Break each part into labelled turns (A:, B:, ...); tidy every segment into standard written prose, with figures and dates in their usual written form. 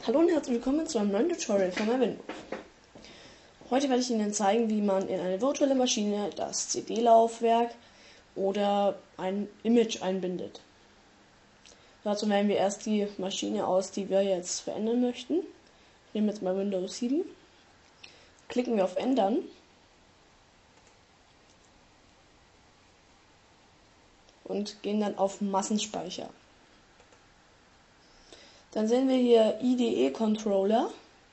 A: Hallo und herzlich willkommen zu einem neuen Tutorial von Windows. Heute werde ich Ihnen zeigen, wie man in eine virtuelle Maschine das CD-Laufwerk oder ein Image einbindet. Dazu wählen wir erst die Maschine aus, die wir jetzt verändern möchten. Ich nehme jetzt mal Windows 7. Klicken wir auf Ändern. Und gehen dann auf Massenspeicher. Dann sehen wir hier IDE Controller.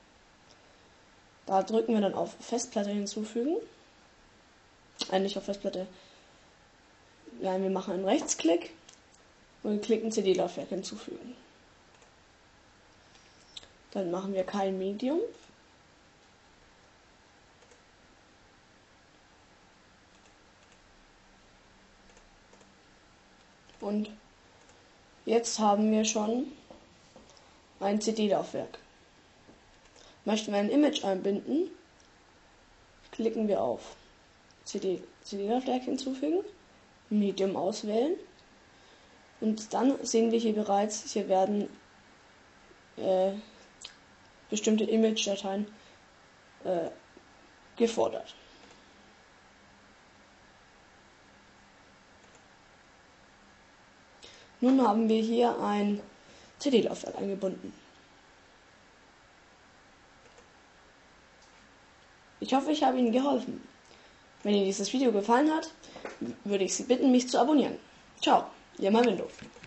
A: Da drücken wir dann auf Festplatte hinzufügen. Nicht auf Festplatte. Nein, wir machen einen Rechtsklick und klicken CD-Laufwerk hinzufügen. Dann machen wir kein Medium. Und jetzt haben wir schon ein CD-Laufwerk. Möchten wir ein Image einbinden, klicken wir auf CD-Laufwerk hinzufügen, Medium auswählen und dann sehen wir hier bereits, hier werden bestimmte Image-Dateien gefordert. Nun haben wir hier ein CD-Laufwerk eingebunden. Ich hoffe, ich habe Ihnen geholfen. Wenn Ihnen dieses Video gefallen hat, würde ich Sie bitten, mich zu abonnieren. Ciao, Ihr Windows.